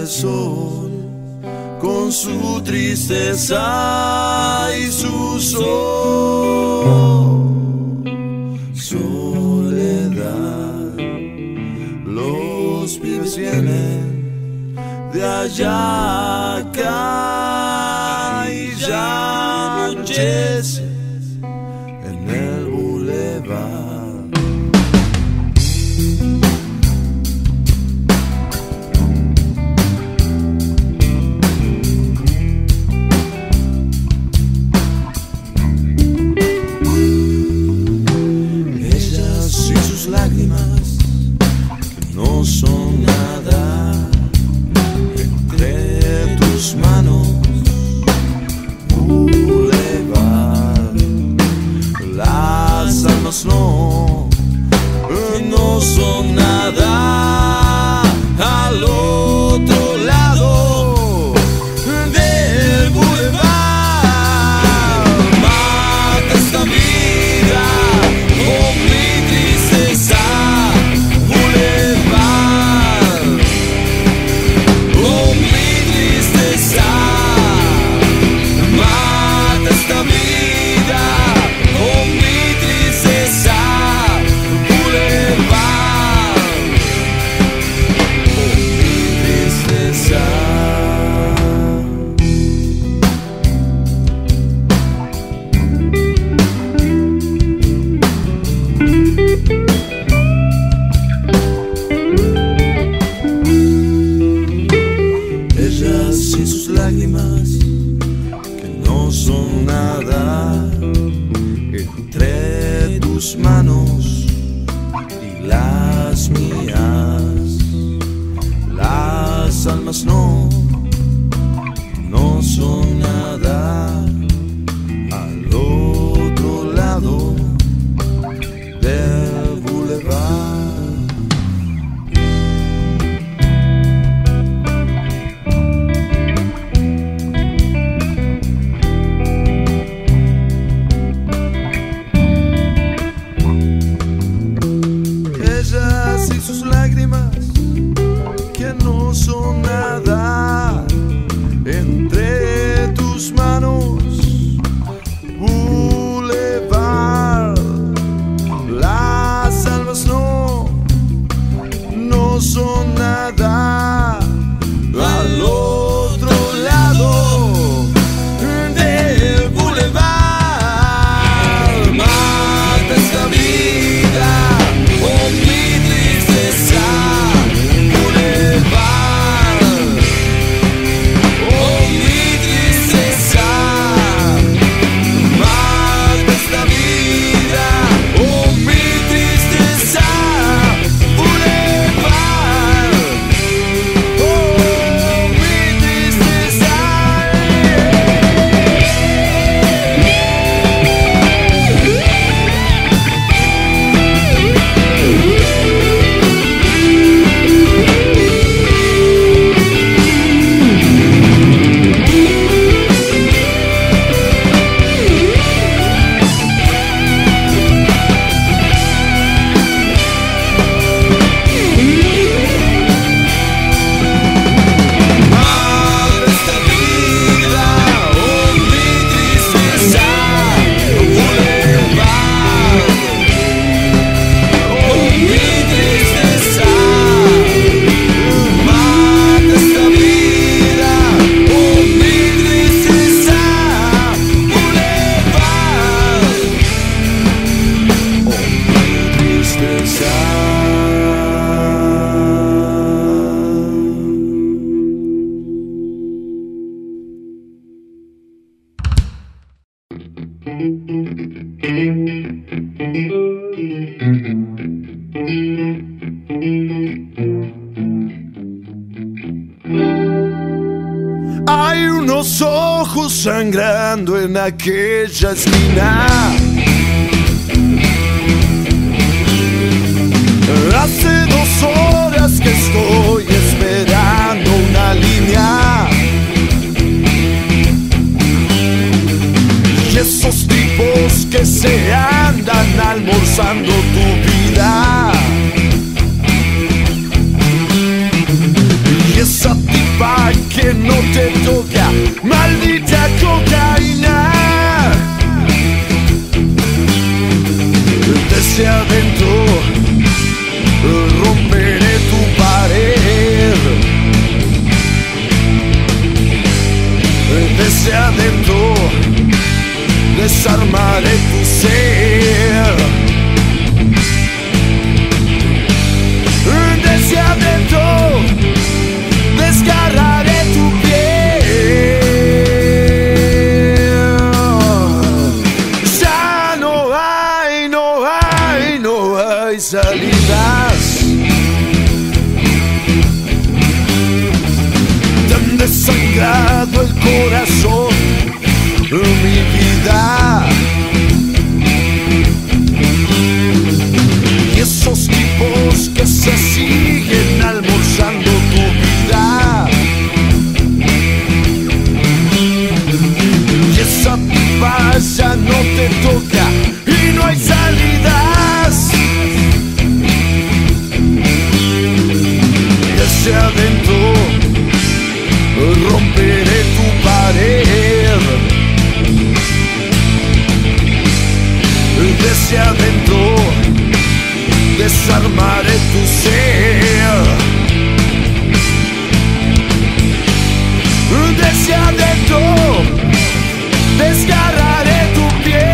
sol, con su tristeza y su soledad. Los pibes vienen de allá acá y ya anochece en el bulevar. Lágrimas no son nada entre tus manos, bulevar. Las almas no son nada al otro lado del bulevar. Mata esta vida con mi tristeza, bulevar, con mi tristeza. Mata esta vida con mi tristeza, bulevar, con mi tristeza. Ellas y sus lágrimas que no son nada entre tus manos y las mías. Las almas no son nada al otro lado del bulevar. Ellas y sus lágrimas que no son nada entre tus manos, bulevar. Las almas no son nada al otro lado del bulevar. Mata esta vida con mi tristeza, bulevar, con mi tristeza. Mata esta vida con mi tristeza, bulevar, con mi tristeza. Hay unos ojos sangrando en aquella esquina. Hace 2 horas que estoy esperando una línea. Y esos tipos que se andan almorzando tu vida. Y esa tipa desarmaré tu ser. Desde adentro desgarraré tu piel. Ya no hay salidas. Tan desangrado el corazón, mi vida. Y esos tipos que se siguen almorzando tu vida. Y esa tipa ya no te toca y no hay salidas. Desde adentro romperé tu pared. Desde adentro desarmaré tu ser. Desde adentro desgarraré tu piel.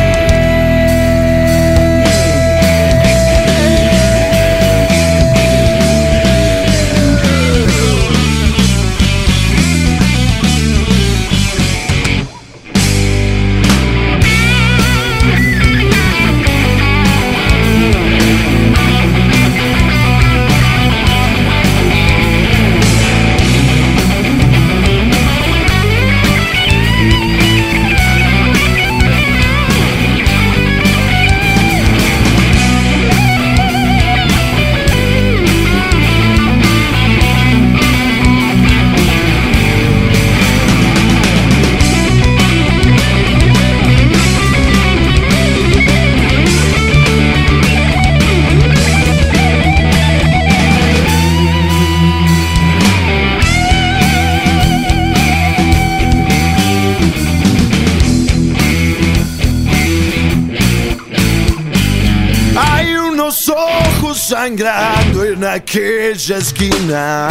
Sangrando en aquella esquina.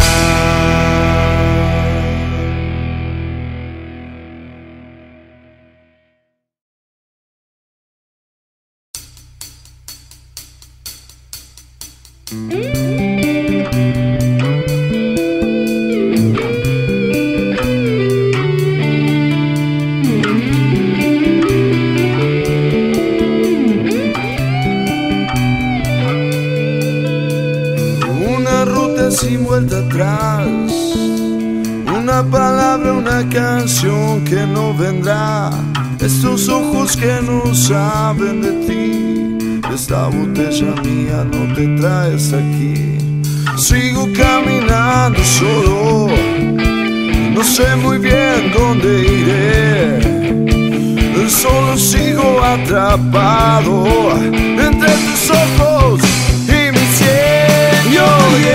Sin vuelta atrás, una palabra, una canción que no vendrá. Estos ojos que no saben de ti, esta botella mía no te trae hasta aquí. Sigo caminando solo, no sé muy bien dónde iré. Solo sigo atrapado entre tus ojos y mi cielo. Y hoy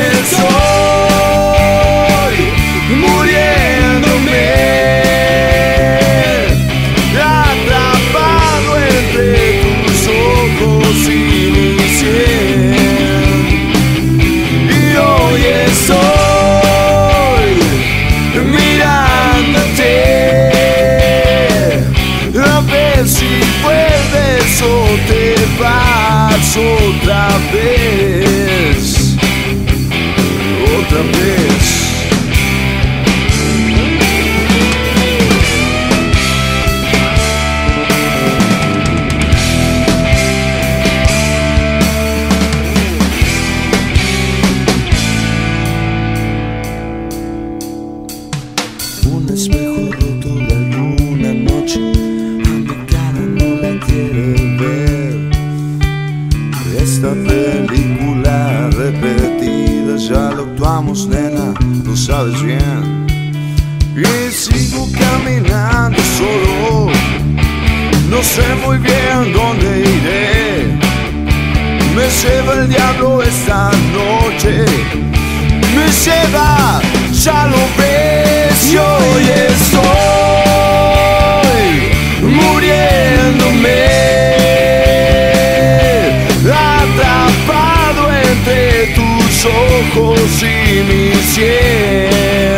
estoy muriéndome, atrapado entre tus ojos y mi cielo. Y hoy estoy mirándote, a ver si vuelves o te vas otra vez. Otra vez. Un espejo roto de alguna noche, a mi cara no la quiere ver. Esta película repetida ya lo actuamos, nena, lo sabes bien. Y sigo caminando solo, no sé muy bien dónde iré. Me lleva el diablo esta noche, me lleva, ya lo ves. Y hoy estoy muriéndome, atrapado entre tus ojos y mi cielo.